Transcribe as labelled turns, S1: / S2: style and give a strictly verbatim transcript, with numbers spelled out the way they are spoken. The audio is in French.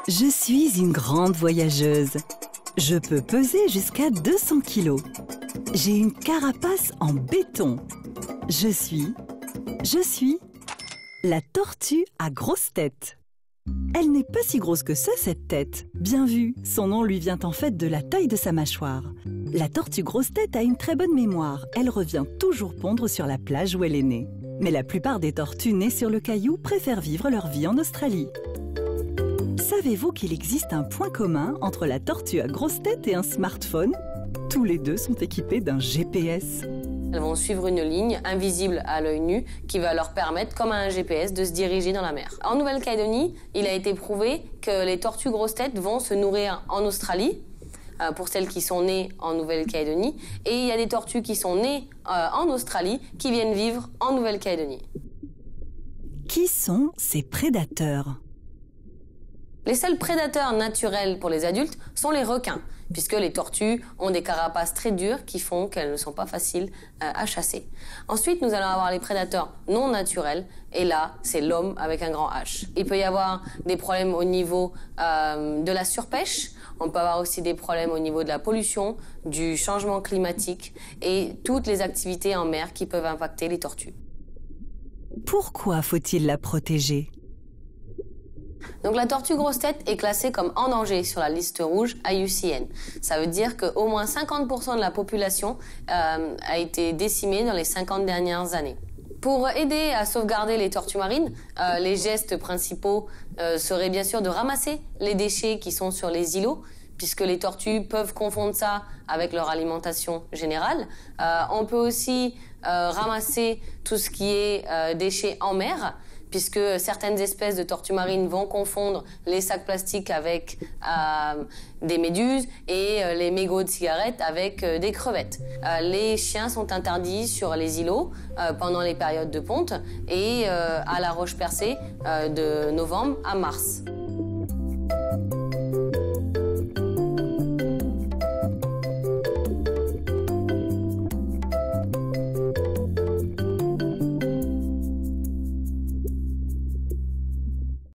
S1: Je suis une grande voyageuse. Je peux peser jusqu'à deux cents kilos. J'ai une carapace en béton. Je suis... Je suis... la tortue à grosse tête. Elle n'est pas si grosse que ça, cette tête. Bien vu, son nom lui vient en fait de la taille de sa mâchoire. La tortue grosse tête a une très bonne mémoire. Elle revient toujours pondre sur la plage où elle est née. Mais la plupart des tortues nées sur le caillou préfèrent vivre leur vie en Australie. Savez-vous qu'il existe un point commun entre la tortue à grosse tête et un smartphone? Tous les deux sont équipés d'un G P S.
S2: Elles vont suivre une ligne invisible à l'œil nu qui va leur permettre, comme un G P S, de se diriger dans la mer. En Nouvelle-Calédonie, il a été prouvé que les tortues grosses têtes vont se nourrir en Australie, euh, pour celles qui sont nées en Nouvelle-Calédonie, et il y a des tortues qui sont nées euh, en Australie qui viennent vivre en Nouvelle-Calédonie.
S1: Qui sont ces prédateurs?
S2: Les seuls prédateurs naturels pour les adultes sont les requins, puisque les tortues ont des carapaces très dures qui font qu'elles ne sont pas faciles euh, à chasser. Ensuite, nous allons avoir les prédateurs non naturels, et là, c'est l'homme avec un grand H. Il peut y avoir des problèmes au niveau euh, de la surpêche, on peut avoir aussi des problèmes au niveau de la pollution, du changement climatique, et toutes les activités en mer qui peuvent impacter les tortues.
S1: Pourquoi faut-il la protéger?
S2: Donc la tortue grosse tête est classée comme en danger sur la liste rouge I U C N. Ça veut dire qu'au moins cinquante pour cent de la population euh, a été décimée dans les cinquante dernières années. Pour aider à sauvegarder les tortues marines, euh, les gestes principaux euh, seraient bien sûr de ramasser les déchets qui sont sur les îlots, puisque les tortues peuvent confondre ça avec leur alimentation générale. Euh, on peut aussi euh, ramasser tout ce qui est euh, déchets en mer, puisque certaines espèces de tortues marines vont confondre les sacs plastiques avec euh, des méduses et euh, les mégots de cigarettes avec euh, des crevettes. Euh, les chiens sont interdits sur les îlots euh, pendant les périodes de ponte et euh, à la Roche-Percée euh, de novembre à mars.